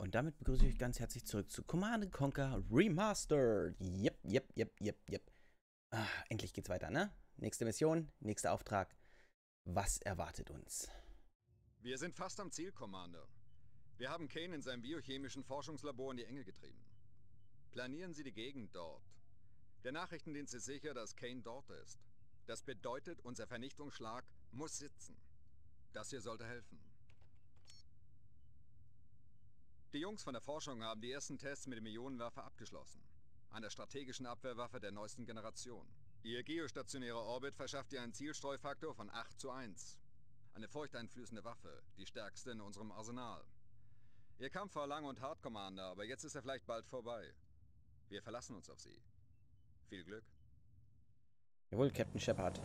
Und damit begrüße ich euch ganz herzlich zurück zu Command & Conquer Remastered. Yep. Endlich geht's weiter, ne? Nächste Mission, nächster Auftrag. Was erwartet uns? Wir sind fast am Ziel, Commander. Wir haben Kane in seinem biochemischen Forschungslabor in die Enge getrieben. Planieren Sie die Gegend dort. Der Nachrichtendienst ist sicher, dass Kane dort ist. Das bedeutet, unser Vernichtungsschlag muss sitzen. Das hier sollte helfen. Die Jungs von der Forschung haben die ersten Tests mit dem Ionenwerfer abgeschlossen. Einer strategischen Abwehrwaffe der neuesten Generation. Ihr geostationärer Orbit verschafft ihr einen Zielstreufaktor von 8:1. Eine furchteinflößende Waffe, die stärkste in unserem Arsenal. Ihr Kampf war lang und hart, Commander, aber jetzt ist er vielleicht bald vorbei. Wir verlassen uns auf Sie. Viel Glück. Jawohl, Captain Shepard.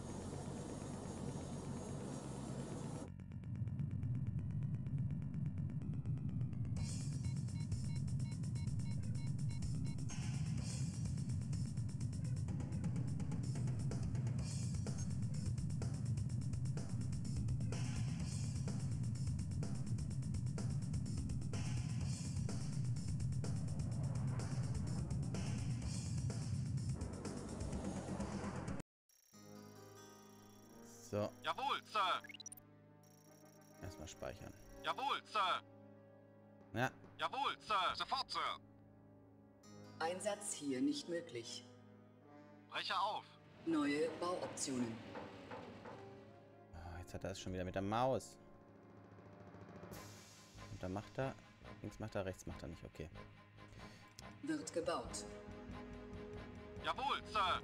So, Jawohl, Sir! erstmal speichern. Jawohl, Sir! Ja, Jawohl, Sir! Sofort, Sir! Einsatz hier nicht möglich. Brecher auf! Neue Bauoptionen. oh, jetzt hat er es schon wieder mit der Maus. Und da macht er, links macht er, rechts macht er nicht, okay. Wird gebaut. Jawohl, Sir!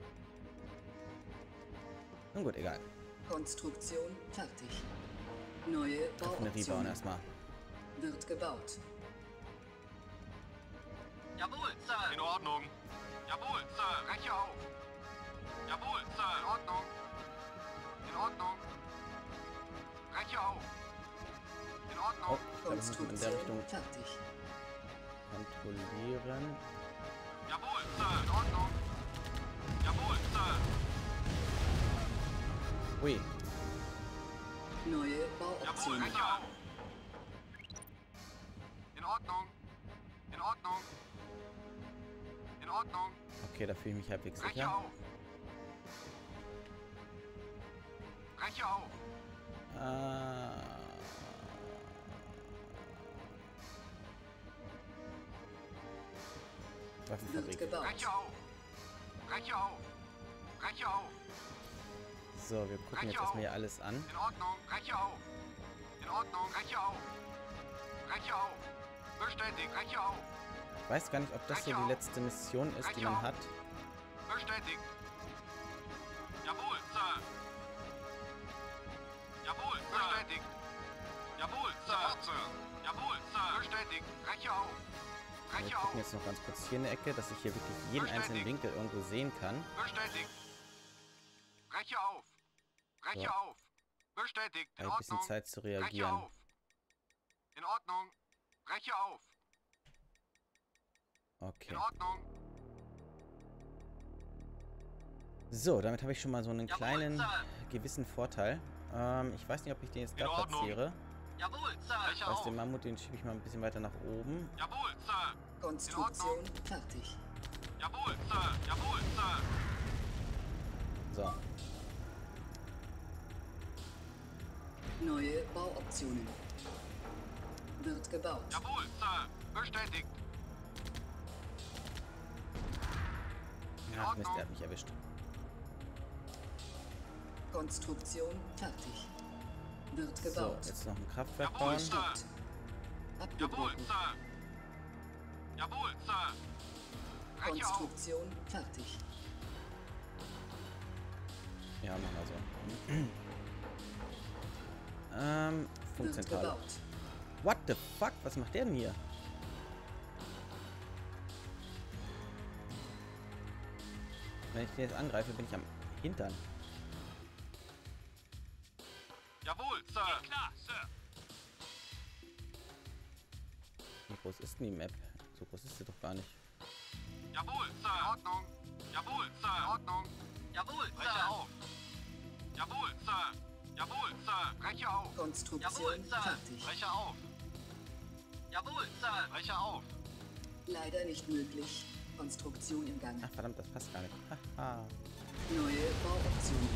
Nun gut, egal. Konstruktion fertig. Neue Raffinerie bauen Bauoptionen. erstmal. Wird gebaut. Jawohl, Sir! In Ordnung! Jawohl, Sir! Brecher auf! Jawohl, Sir! In Ordnung! In Ordnung! Brecher auf! In Ordnung! Oh, ich glaube, ich muss in der Konstruktion Richtung fertig. kontrollieren. Jawohl, Sir! In Ordnung! Jawohl, Sir! Ui, Neue Jawohl, Bauoptionen. Brecher auf! In Ordnung! In Ordnung! In Ordnung! okay, da fühle ich mich halbwegs Brecher sicher. auf! Brecher auf! Wird Waffenfabrik. gebaut. Brecher auf! Brecher auf! Brecher auf! So, wir gucken jetzt erstmal hier alles an. In Ordnung! Brecher auf! In Ordnung! Brecher auf! Brecher auf! Bestätigt! Brecher auf! Ich weiß gar nicht, ob das so die letzte Mission ist, die man hat. Bestätigt! Jawohl, Sir! Jawohl, Sir! Bestätigt! Jawohl, Sir! Sir! Jawohl, Sir! Bestätigt! Brecher auf! Wir Brecher gucken auf! jetzt noch ganz kurz hier in der Ecke, dass ich hier wirklich jeden einzelnen Winkel irgendwo sehen kann. Bestätigt! Brecher auf! Brecher So. auf! Bestätigt! In Ein bisschen Ordnung! Zeit zu Brecher reagieren. auf! In Ordnung! Brecher auf! Okay. In Ordnung! So, damit habe ich schon mal so einen Jawohl, kleinen Sir. gewissen Vorteil. Ich weiß nicht, ob ich den jetzt da In Ordnung. platziere. Jawohl, Sir! Brecher Weißt auf! den Mammut, den schiebe ich mal ein bisschen weiter nach oben. Jawohl, Sir! Konstruktion fertig. Jawohl, Sir! Jawohl, Sir! So, Neue Bauoptionen. Wird gebaut. Jawohl, Sir! Bestätigt! ja, Mist, er hat mich erwischt. Konstruktion fertig. Wird So, gebaut. jetzt noch ein Kraftwerk Jawohl, bauen. Sir! Stoppt. Jawohl, Abgebrochen. Sir! Jawohl, Sir! Brecher auf! Konstruktion fertig. Ja, machen wir so. Wird Funkzentrale. gebaut. What the fuck? Was macht der denn hier? Wenn ich den jetzt angreife, bin ich am Hintern. Jawohl, Sir! Klar, Sir! Wie groß ist denn die Map? So groß ist sie doch gar nicht. Jawohl, Sir! In Ordnung! Jawohl, Sir! In Ordnung! Jawohl, Sir! Brecher auf! Jawohl, Sir! Jawohl, Sir! Brecher auf! Konstruktion Jawohl, Sir! fertig. Brecher auf! Jawohl, Sir. Brecher auf. Leider nicht möglich. Konstruktion im Gang. Ach verdammt, das passt gar nicht. Haha. Neue Bauoptionen.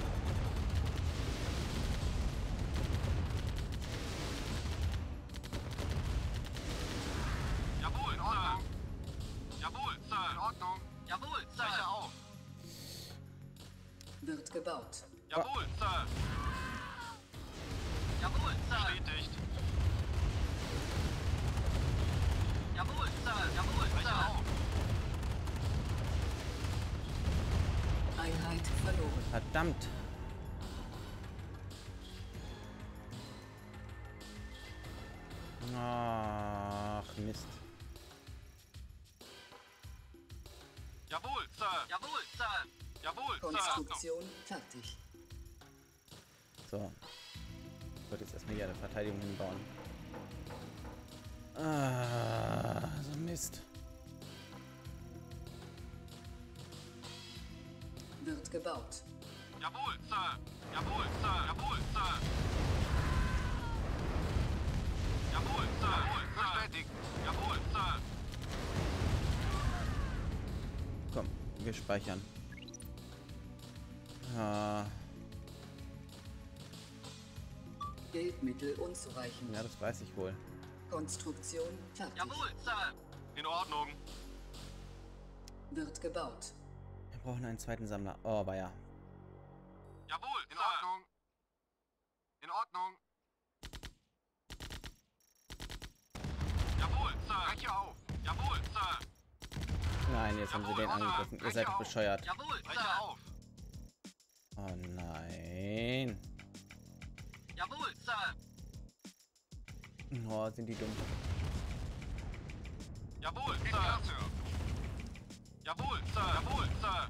Jawohl, in Ordnung. Jawohl, Sir. In Ordnung. Jawohl, Sir. Brecher auf. Wird gebaut. Jawohl, Sir. Jawohl, Sir. Bestätigt. Jawohl, Sir. Jawohl, Brecher auf. Einheit verloren. Verdammt. Ach, Mist. Jawohl, Sir. Jawohl, Sir. Jawohl, Sir. Konstruktion fertig. So. Ich wollte jetzt erstmal hier eine Verteidigung hinbauen. Ah, so Mist. Wird gebaut. Jawohl, Sir. Jawohl, Sir. Jawohl, Sir. Jawohl, Sir. Jawohl, bestätigt. Jawohl, Sir. Komm, wir speichern. Ah, Geldmittel unzureichend. ja, das weiß ich wohl. Konstruktion fertig. Jawohl, Sir. In Ordnung. Wird gebaut. Wir brauchen einen zweiten Sammler. Oh, aber ja. Jawohl, in Ordnung. In Ordnung. Jawohl, Sir. Breche auf. Jawohl, Sir. Nein, jetzt haben sie den angegriffen. Ihr seid doch bescheuert. Jawohl, Breche auf. Oh nein. Jawohl, Sir. Oh, sind die dumm. Jawohl, Sir. Jawohl, Sir. Jawohl, Sir.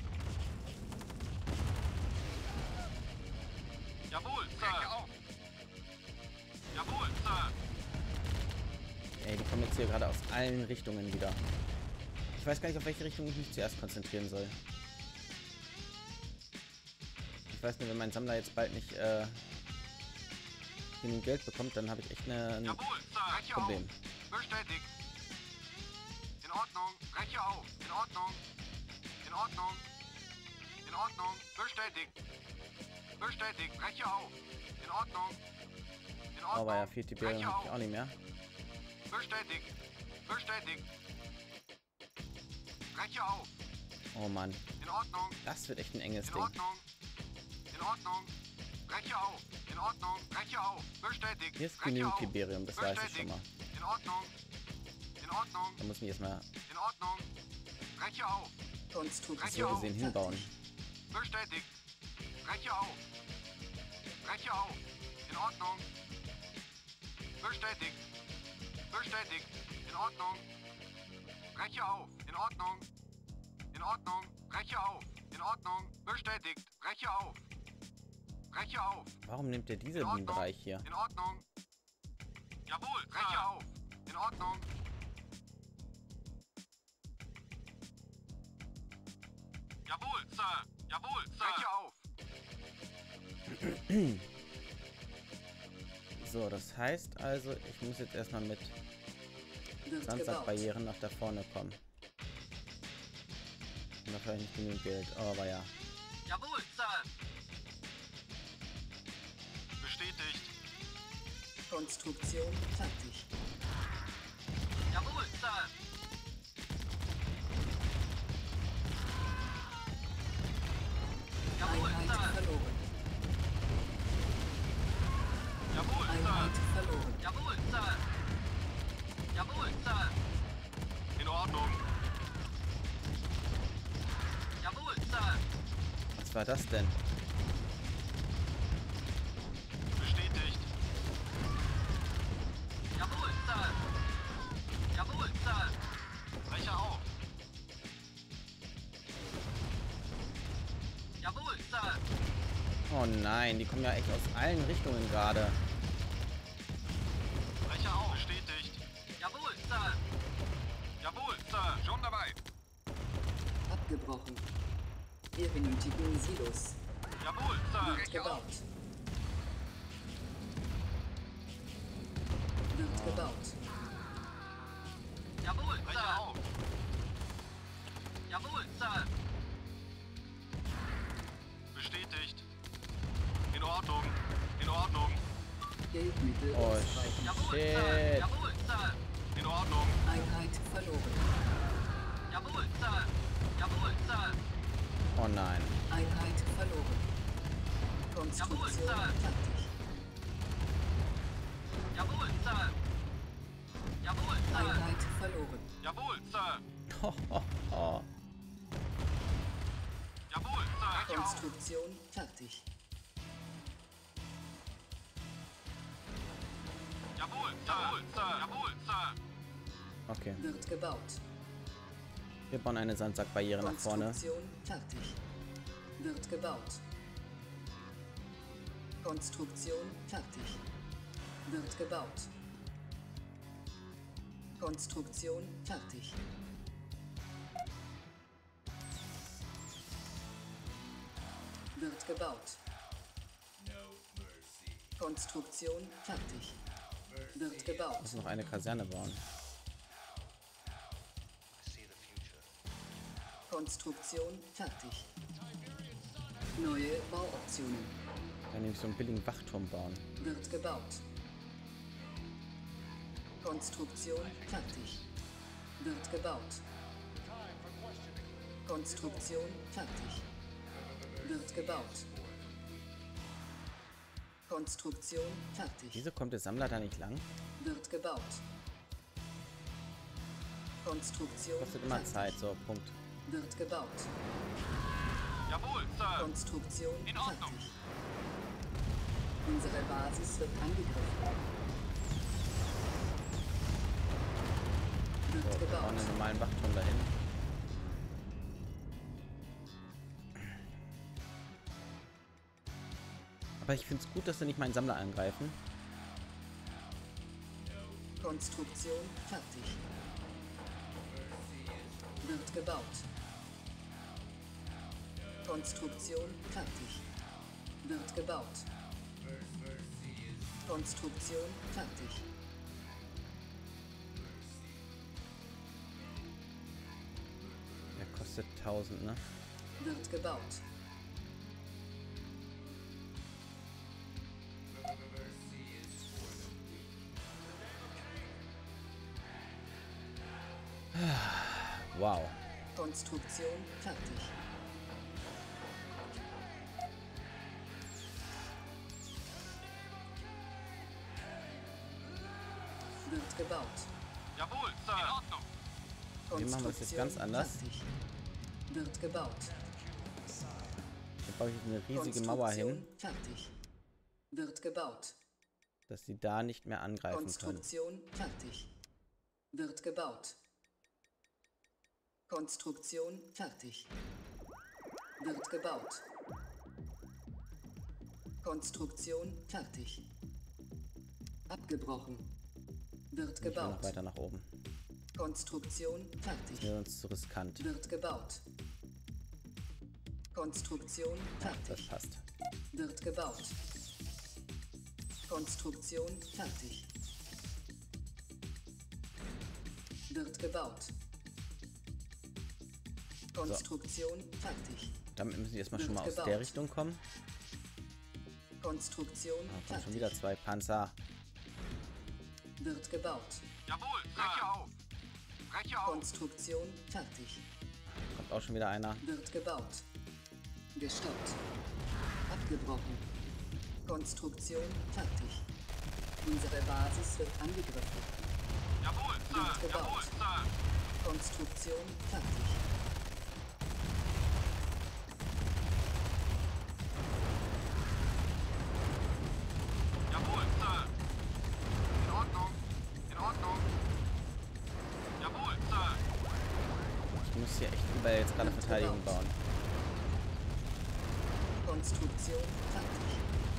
Jawohl, Sir. Jawohl, Sir. Ey, die kommen jetzt hier gerade aus allen Richtungen wieder. Ich weiß gar nicht, auf welche Richtung ich mich zuerst konzentrieren soll. Ich weiß nur, wenn mein Sammler jetzt bald nicht genug Geld bekommt, dann habe ich echt ein Jawohl, Sir. Breche Problem. auf. Bestätigt. In Ordnung. Breche auf. In Ordnung. In Ordnung. In Ordnung. Bestätigt. Bestätigt. Breche auf. In Ordnung. In Ordnung. Aber ja, 4 Tiberium Breche habe ich auf. auch nicht mehr. Bestätigt. Bestätigt. Breche auf. Oh Mann, In Ordnung. das wird echt ein enges In Ding. Ordnung. In Ordnung. Breche auf. In Ordnung. Breche auf. Bestätigt. Hier ist Breche genügend auf. Tiberium, das weiß ich schon mal. In Ordnung. In Ordnung. Da muss ich erstmal In Ordnung. Breche auf. Konstruktion so gesehen hinbauen. Bestätigt. Breche auf. Breche auf. In Ordnung. Bestätigt. Bestätigt. In Ordnung. Breche auf. In Ordnung. In Ordnung. Breche auf. In Ordnung. Bestätigt. Breche auf. Breche auf. Warum nimmt er In diesen Ordnung. Bereich hier? In Ordnung. Jawohl, breche auf. In Ordnung. Jawohl, Sir. Jawohl, Sir. Breche auf. So, das heißt also, ich muss jetzt erstmal mit Wird gebaut. Sandsackbarrieren nach da vorne kommen. Und dafür habe ich nicht genügend Geld. Oh, aber ja. Jawohl, Sir. Bestätigt. Konstruktion fertig. Jawohl, Sir. Jawohl, Einheit Sir. verloren. Jawohl, Einheit Sir. verloren. Jawohl, Sir. Jawohl, Sir. In Ordnung. Jawohl, Sir. Was war das denn? Bestätigt. Jawohl, Sir. Jawohl, Sir. Breche auf. Jawohl, Sir. Oh nein, die kommen ja echt aus allen Richtungen gerade. Breche auf. Bestätigt. Jawohl, Sir. Jawohl, Sir. Schon dabei. Abgebrochen. Wir benötigen Silos. Jawohl, Sir. Wird gebaut. Wird gebaut. Hilfsmittel Oh, ausreichend. Jawohl, shit. Sir. Jawohl, Sir. In Ordnung. Einheit verloren. Jawohl, Sir. Jawohl, Sir. Oh nein. Einheit verloren. Konstruktion Sir. fertig. Jawohl, Sir. Jawohl, Sir. Einheit verloren. Jawohl, Sir. Ho, ho, ho. Jawohl, Sir. Breche auf. Konstruktion fertig. Jawohl, Sir. Jawohl, Sir. Jawohl, Sir. Okay. Wird gebaut. Wir bauen eine Sandsackbarriere nach vorne. Konstruktion fertig. Wird gebaut. Konstruktion fertig. Wird gebaut. Konstruktion fertig. Wird gebaut. Konstruktion fertig. Wird gebaut. Muss noch eine Kaserne bauen. Konstruktion fertig. Neue Bauoptionen. Dann nehme ich so einen billigen Wachturm bauen. Wird gebaut. Konstruktion fertig. Wird gebaut. Konstruktion fertig. Wird gebaut. Konstruktion fertig. Wieso kommt der Sammler da nicht lang? Wird gebaut. Konstruktion Kostet immer fertig. Zeit. So, Punkt. Wird gebaut. Jawohl, Sir. Konstruktion In Ordnung. fertig. Unsere Basis wird angegriffen. So, Wird wir bauen gebaut. einen normalen Wachturm dahin. Aber ich finde es gut, dass sie nicht meinen Sammler angreifen. Konstruktion fertig. Wird gebaut. Konstruktion fertig. Wird gebaut. Konstruktion fertig. Der kostet 1000, ne? Wird gebaut. Wow. Konstruktion fertig. Wird gebaut. Jawohl, Sir. In Ordnung. Wir machen das jetzt ganz anders. Fertig. Wird gebaut. Hier baue ich eine riesige Mauer hin, Konstruktion fertig. Wird gebaut. dass sie da nicht mehr angreifen können. Konstruktion fertig. Wird gebaut. Konstruktion fertig. Wird gebaut. Konstruktion fertig. Abgebrochen. Wird Ich will noch gebaut. weiter nach oben. Konstruktion Das fertig. wäre uns zu riskant. Wird gebaut. Konstruktion Das fertig. passt. Wird gebaut. Konstruktion fertig. Wird gebaut. Konstruktion fertig. Damit müssen die erstmal schon Wird mal aus gebaut. der Richtung kommen. Konstruktion Da kommen fertig. schon wieder 2 Panzer. Wird gebaut. Jawohl, breche auf. Breche auf. Konstruktion fertig. Kommt auch schon wieder einer. Wird gebaut. Gestoppt. Abgebrochen. Konstruktion fertig. Unsere Basis wird angegriffen. Jawohl, Sir. Wird gebaut. Jawohl, Sir. Konstruktion fertig. Jawohl, Sir. In Ordnung. In Ordnung. Jawohl, Sir. Ich muss hier echt überall jetzt gerade Verteidigung bauen. Konstruktion fertig.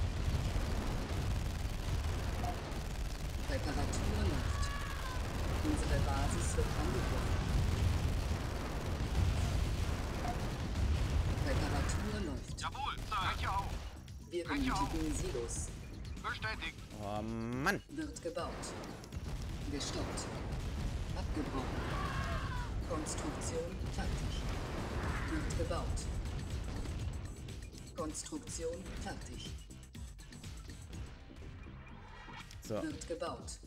Reparatur läuft. Unsere Basis wird angegriffen. Reparatur läuft. Jawohl, Sir. Breche auf. Wir benötigen Silos. Bestätigt. Oh Mann. Wird gebaut. Gestoppt. Abgebrochen. Konstruktion fertig. Wird gebaut. Konstruktion fertig. So. Wird gebaut.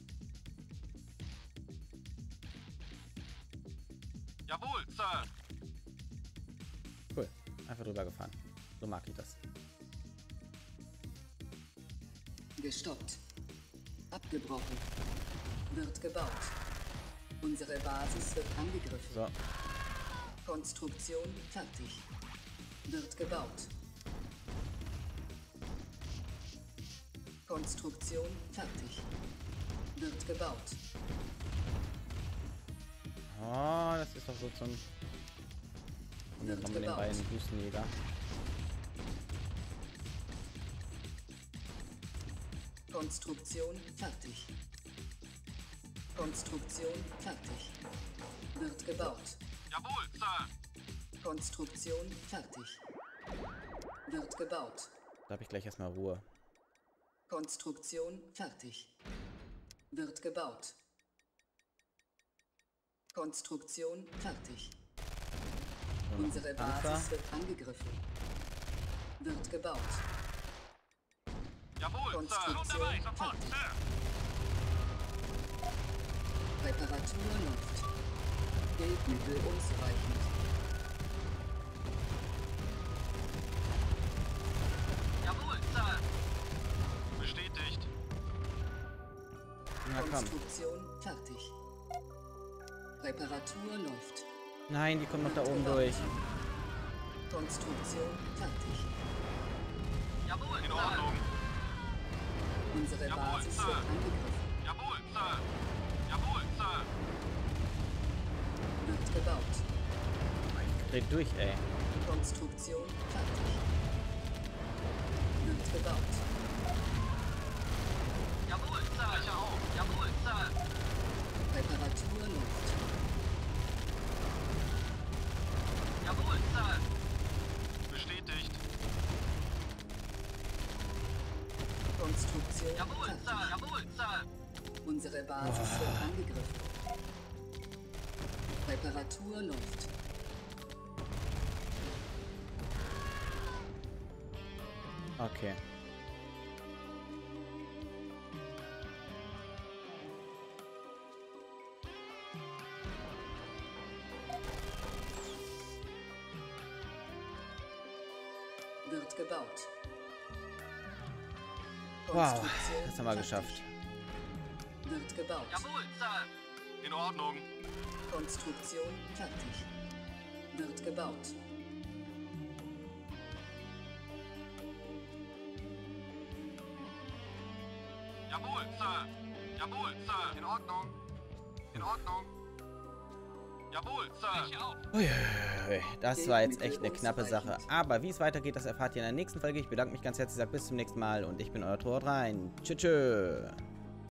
Jawohl, Sir. Cool. Einfach drüber gefahren. So mag ich das. Gestoppt. Abgebrochen. Wird gebaut. Unsere Basis wird angegriffen. So. Konstruktion fertig. Wird gebaut. Konstruktion fertig. Wird gebaut. Oh, das ist doch so zum... Und jetzt haben wir den beiden Wüstenjäger. Konstruktion fertig. Konstruktion fertig. Wird gebaut. Jawohl, Sir. Konstruktion fertig. Wird gebaut. Da habe ich gleich erstmal Ruhe. Konstruktion fertig. Wird gebaut. Konstruktion fertig. So, noch Unsere ein Panzer. Basis wird angegriffen. Wird gebaut. Jawohl, Sir. Konstruktion Schon dabei, sofort, fertig. Sir. Reparatur läuft. Geldmittel unzureichend. Jawohl, Sir. Bestätigt. Na komm. Konstruktion fertig. Reparatur läuft. Nein, die kommen noch da oben durch. Konstruktion fertig. Jawohl, in Ordnung. Unsere Jawohl, Basis Sir. wird angegriffen. Jawohl, Sir. Jawohl, Sir. Wird gebaut. Dreht durch, ey. Konstruktion fertig. Wird gebaut. Jawohl, Sir. Sicher auf. Jawohl, Sir. Reparatur läuft. Jawohl, Sir. Bestätigt. Konstruktion Jawohl, fertig. Sir. Jawohl, Sir. Unsere Basis wird angegriffen. Reparatur läuft. Okay. Wird gebaut. Wow, Konstruktion das haben wir fertig. geschafft. Wird gebaut. Jawohl, Sir. In Ordnung. Konstruktion fertig. Wird gebaut. Jawohl, Sir. Jawohl, Sir. In Ordnung. In Ordnung. Jawohl, Sir. Uiuiui, das war jetzt echt eine knappe Sache. Aber wie es weitergeht, das erfahrt ihr in der nächsten Folge. Ich bedanke mich ganz herzlich, sage bis zum nächsten Mal und ich bin euer Tor rein. Tschüss.